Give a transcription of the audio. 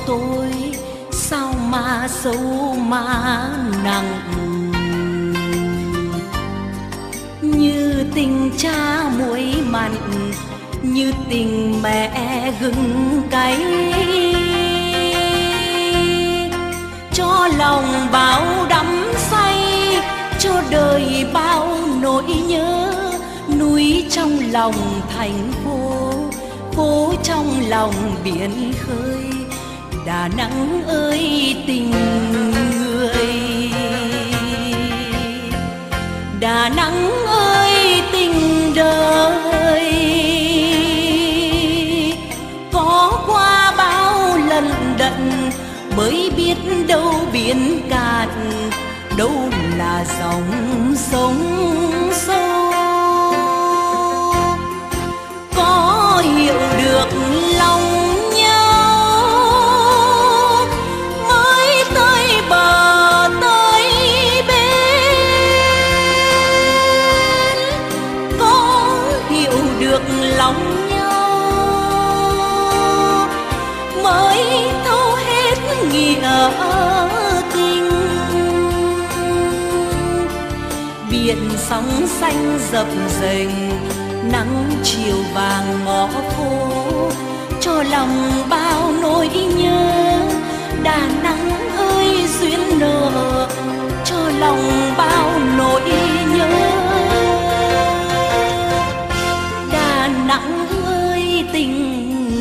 tôi sao mà sâu mà nặng, như tình cha muối mặn, như tình mẹ gừng cay, cho lòng bao đắm say, cho đời bao nỗi nhớ. Núi trong lòng thành phố, phố trong lòng biển khơi. Đà Nẵng ơi tình người, Đà Nẵng ơi tình đời. Có qua bao lần đận mới biết đâu biển cạn, đâu là dòng sông sâu. Có hiểu được lòng nhau mới tới bờ tới bên, có hiểu được lòng nhau mới thấu hết nghĩa tình. Biển sóng xanh dập dềnh, nắng chiều vàng ngõ phố, cho lòng bao nỗi nhớ. Đà Nẵng ơi duyên nợ, cho lòng bao nỗi nhớ. Đà Nẵng ơi tình